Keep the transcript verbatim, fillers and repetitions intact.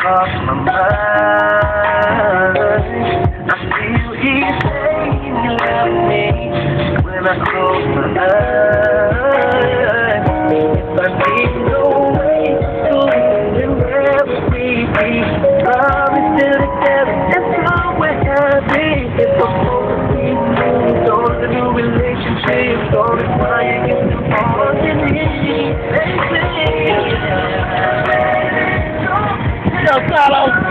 off my mind. I feel he's saying he loves me when I close my eyes. If I need no way to then where would we be? Probably still together until we're happy. If I'm supposed to be moved on to new relationships, all the while you get to all you need. Yo, Tado.